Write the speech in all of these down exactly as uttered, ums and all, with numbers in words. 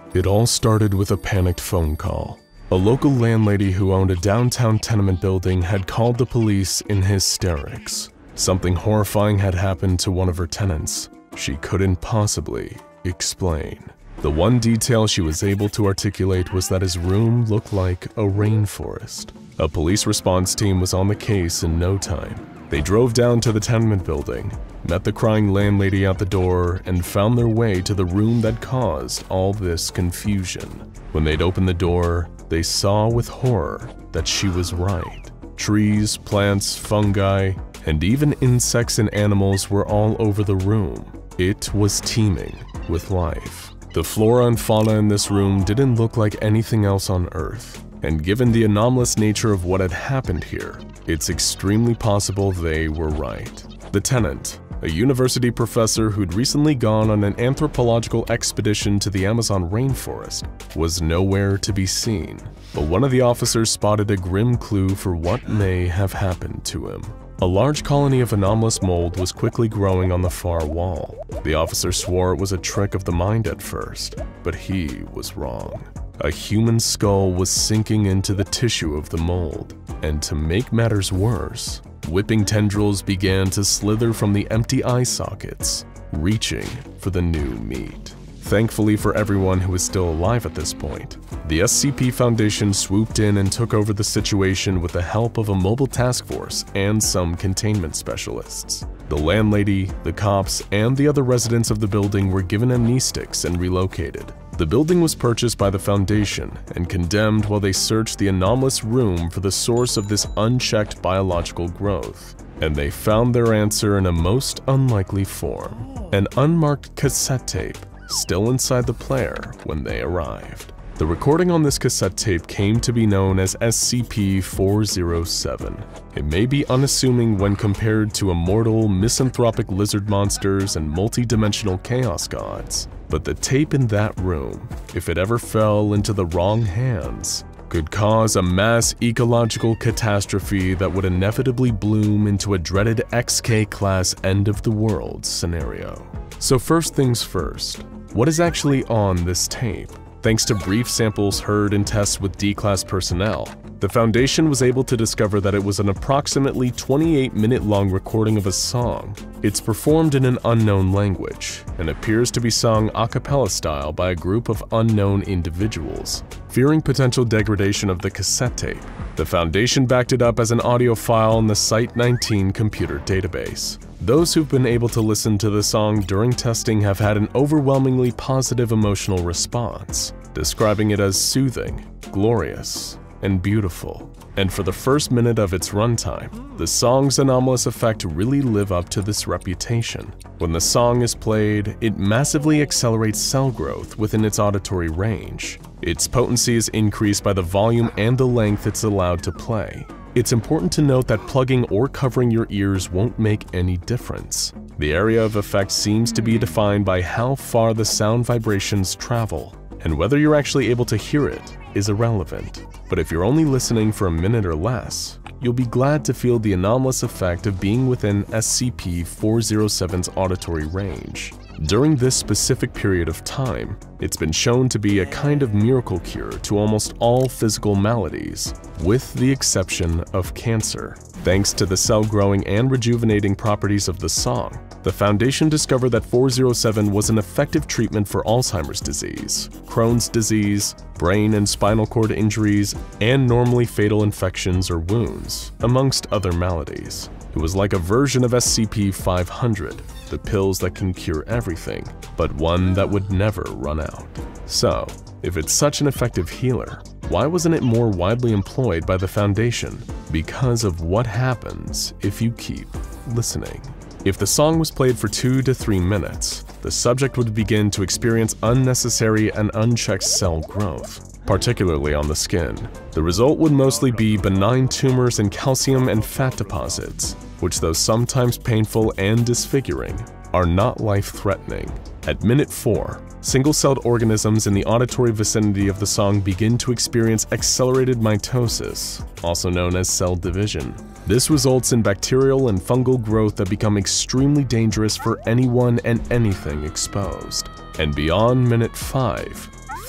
It all started with a panicked phone call. A local landlady who owned a downtown tenement building had called the police in hysterics. Something horrifying had happened to one of her tenants. She couldn't possibly explain. The one detail she was able to articulate was that his room looked like a rainforest. A police response team was on the case in no time. They drove down to the tenement building, met the crying landlady at the door, and found their way to the room that caused all this confusion. When they'd opened the door, they saw with horror that she was right. Trees, plants, fungi, and even insects and animals were all over the room. It was teeming with life. The flora and fauna in this room didn't look like anything else on Earth, and given the anomalous nature of what had happened here, it's extremely possible they were right. The tenant, a university professor who'd recently gone on an anthropological expedition to the Amazon rainforest, was nowhere to be seen, but one of the officers spotted a grim clue for what may have happened to him. A large colony of anomalous mold was quickly growing on the far wall. The officer swore it was a trick of the mind at first, but he was wrong. A human skull was sinking into the tissue of the mold, and to make matters worse, whipping tendrils began to slither from the empty eye sockets, reaching for the new meat. Thankfully for everyone who was still alive at this point, the S C P Foundation swooped in and took over the situation with the help of a mobile task force and some containment specialists. The landlady, the cops, and the other residents of the building were given amnestics and relocated. The building was purchased by the Foundation and condemned while they searched the anomalous room for the source of this unchecked biological growth. And they found their answer in a most unlikely form: an unmarked cassette tape still inside the player when they arrived. The recording on this cassette tape came to be known as S C P four oh seven. It may be unassuming when compared to immortal, misanthropic lizard monsters and multi-dimensional chaos gods, but the tape in that room, if it ever fell into the wrong hands, could cause a mass ecological catastrophe that would inevitably bloom into a dreaded X K-class end-of-the-world scenario. So first things first, what is actually on this tape? Thanks to brief samples heard in tests with D-Class personnel, the Foundation was able to discover that it was an approximately twenty-eight minute long recording of a song. It's performed in an unknown language, and appears to be sung a cappella style by a group of unknown individuals. Fearing potential degradation of the cassette tape, the Foundation backed it up as an audio file in the Site nineteen computer database. Those who've been able to listen to the song during testing have had an overwhelmingly positive emotional response, describing it as soothing, glorious, and beautiful. And for the first minute of its runtime, the song's anomalous effect really live up to this reputation. When the song is played, it massively accelerates cell growth within its auditory range. Its potency is increased by the volume and the length it's allowed to play. It's important to note that plugging or covering your ears won't make any difference. The area of effect seems to be defined by how far the sound vibrations travel, and whether you're actually able to hear it is irrelevant. But if you're only listening for a minute or less, you'll be glad to feel the anomalous effect of being within S C P four oh seven's auditory range. During this specific period of time, it's been shown to be a kind of miracle cure to almost all physical maladies, with the exception of cancer. Thanks to the cell-growing and rejuvenating properties of the song, the Foundation discovered that four oh seven was an effective treatment for Alzheimer's disease, Crohn's disease, brain and spinal cord injuries, and normally fatal infections or wounds, amongst other maladies. It was like a version of S C P five hundred, the pills that can cure everything, but one that would never run out. So, if it's such an effective healer, why wasn't it more widely employed by the Foundation? Because of what happens if you keep listening. If the song was played for two to three minutes, the subject would begin to experience unnecessary and unchecked cell growth, particularly on the skin. The result would mostly be benign tumors and calcium and fat deposits, which, though sometimes painful and disfiguring, are not life-threatening. At minute four, single-celled organisms in the auditory vicinity of the song begin to experience accelerated mitosis, also known as cell division. This results in bacterial and fungal growth that become extremely dangerous for anyone and anything exposed. And beyond minute five,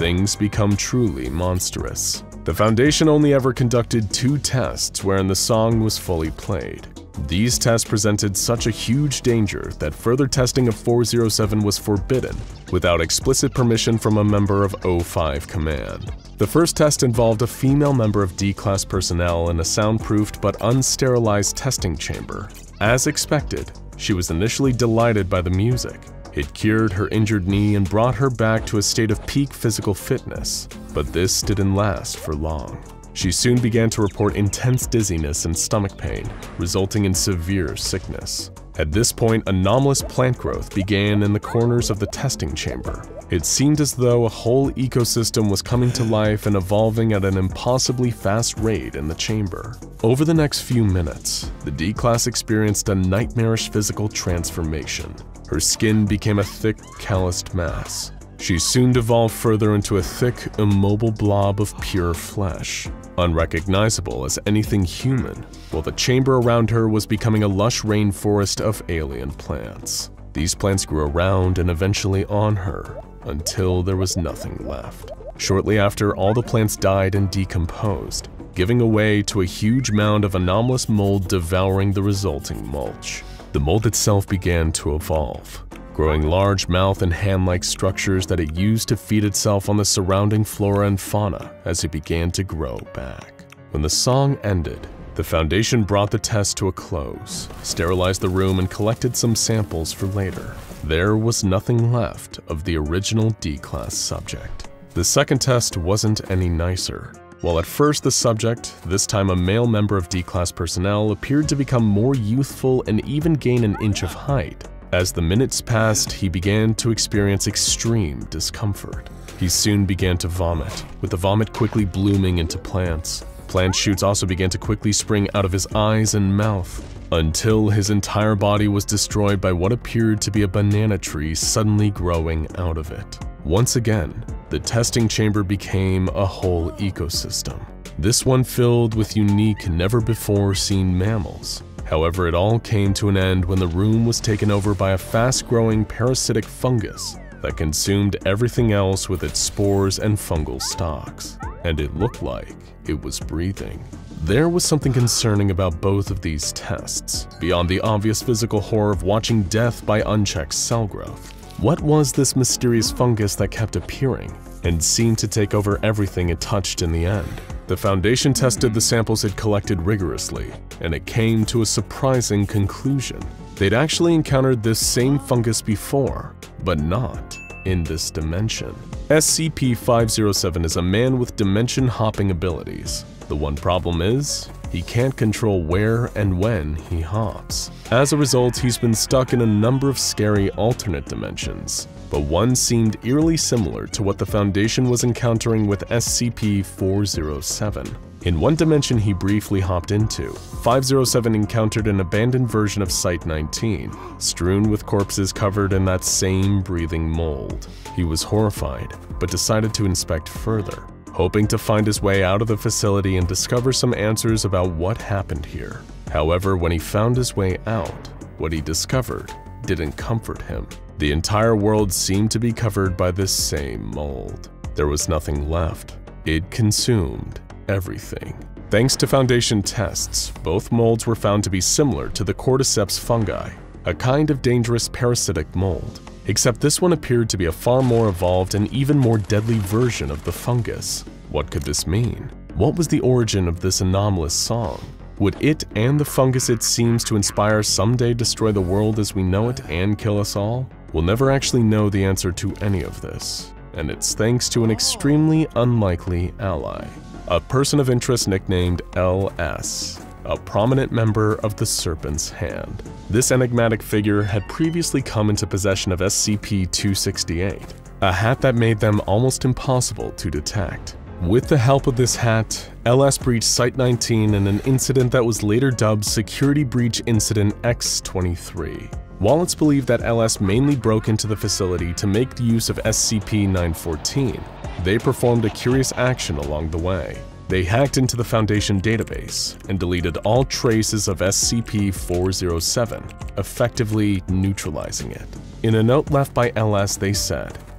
things become truly monstrous. The Foundation only ever conducted two tests wherein the song was fully played. These tests presented such a huge danger that further testing of four oh seven was forbidden without explicit permission from a member of O five Command. The first test involved a female member of D-Class personnel in a soundproofed but unsterilized testing chamber. As expected, she was initially delighted by the music. It cured her injured knee and brought her back to a state of peak physical fitness, but this didn't last for long. She soon began to report intense dizziness and stomach pain, resulting in severe sickness. At this point, anomalous plant growth began in the corners of the testing chamber. It seemed as though a whole ecosystem was coming to life and evolving at an impossibly fast rate in the chamber. Over the next few minutes, the D-Class experienced a nightmarish physical transformation. Her skin became a thick, calloused mass. She soon devolved further into a thick, immobile blob of pure flesh, unrecognizable as anything human, while the chamber around her was becoming a lush rainforest of alien plants. These plants grew around and eventually on her, until there was nothing left. Shortly after, all the plants died and decomposed, giving way to a huge mound of anomalous mold devouring the resulting mulch. The mold itself began to evolve, growing large mouth and hand-like structures that it used to feed itself on the surrounding flora and fauna as it began to grow back. When the song ended, the Foundation brought the test to a close, sterilized the room, and collected some samples for later. There was nothing left of the original D-Class subject. The second test wasn't any nicer. While at first the subject, this time a male member of D-Class personnel, appeared to become more youthful and even gain an inch of height, as the minutes passed, he began to experience extreme discomfort. He soon began to vomit, with the vomit quickly blooming into plants. Plant shoots also began to quickly spring out of his eyes and mouth, until his entire body was destroyed by what appeared to be a banana tree suddenly growing out of it. Once again, the testing chamber became a whole ecosystem, this one filled with unique, never-before-seen mammals. However, it all came to an end when the room was taken over by a fast-growing parasitic fungus that consumed everything else with its spores and fungal stalks, and it looked like it was breathing. There was something concerning about both of these tests, beyond the obvious physical horror of watching death by unchecked cell growth. What was this mysterious fungus that kept appearing and seemed to take over everything it touched in the end? The Foundation tested the samples it collected rigorously, and it came to a surprising conclusion. They'd actually encountered this same fungus before, but not in this dimension. S C P five oh seven is a man with dimension-hopping abilities. The one problem is, he can't control where and when he hops. As a result, he's been stuck in a number of scary alternate dimensions, but one seemed eerily similar to what the Foundation was encountering with S C P four oh seven. In one dimension he briefly hopped into, five oh seven encountered an abandoned version of Site nineteen, strewn with corpses covered in that same breathing mold. He was horrified, but decided to inspect further, hoping to find his way out of the facility and discover some answers about what happened here. However, when he found his way out, what he discovered didn't comfort him. The entire world seemed to be covered by this same mold. There was nothing left. It consumed everything. Thanks to Foundation tests, both molds were found to be similar to the cordyceps fungi, a kind of dangerous parasitic mold, except this one appeared to be a far more evolved and even more deadly version of the fungus. What could this mean? What was the origin of this anomalous song? Would it and the fungus it seems to inspire someday destroy the world as we know it and kill us all? We'll never actually know the answer to any of this, and it's thanks to an extremely unlikely ally, a person of interest nicknamed L S, a prominent member of the Serpent's Hand. This enigmatic figure had previously come into possession of S C P two sixty-eight, a hat that made them almost impossible to detect. With the help of this hat, L S breached Site nineteen in an incident that was later dubbed Security Breach Incident X twenty-three. While it's believed that L S mainly broke into the facility to make use of S C P nine fourteen, they performed a curious action along the way. They hacked into the Foundation database and deleted all traces of S C P four oh seven, effectively neutralizing it. In a note left by L S, they said,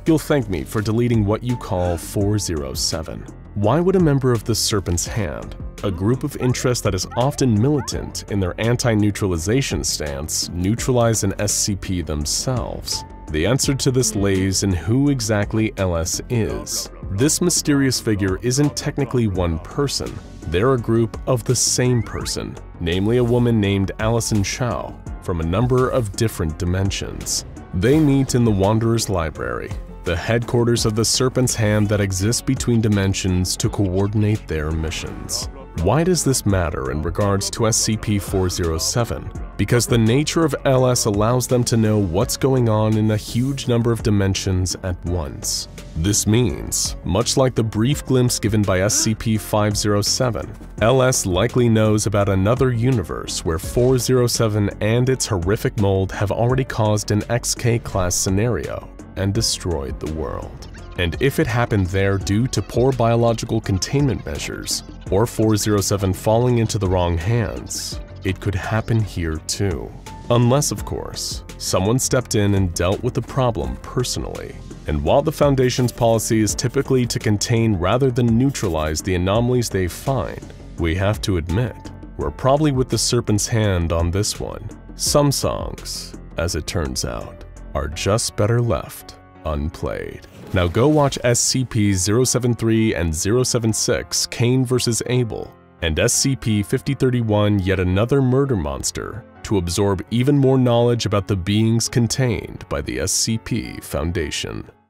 You'll thank me for deleting what you call four oh seven. Why would a member of the Serpent's Hand, a group of interest that is often militant in their anti-neutralization stance, neutralize an S C P themselves? The answer to this lays in who exactly L S is. This mysterious figure isn't technically one person. They're a group of the same person, namely a woman named Allison Chow, from a number of different dimensions. They meet in the Wanderer's Library, the headquarters of the Serpent's Hand that exists between dimensions to coordinate their missions. Why does this matter in regards to S C P four oh seven? Because the nature of L S allows them to know what's going on in a huge number of dimensions at once. This means, much like the brief glimpse given by S C P five oh seven, L S likely knows about another universe where four oh seven and its horrific mold have already caused an X K-class scenario and destroyed the world. And if it happened there due to poor biological containment measures, or four oh seven falling into the wrong hands, it could happen here too. Unless, of course, someone stepped in and dealt with the problem personally. And while the Foundation's policy is typically to contain rather than neutralize the anomalies they find, we have to admit, we're probably with the Serpent's Hand on this one. Some songs, as it turns out, are just better left unplayed. Now go watch S C P zero seven three and zero seven six Cain versus Abel, and S C P fifty thirty-one Yet Another Murder Monster to absorb even more knowledge about the beings contained by the S C P Foundation.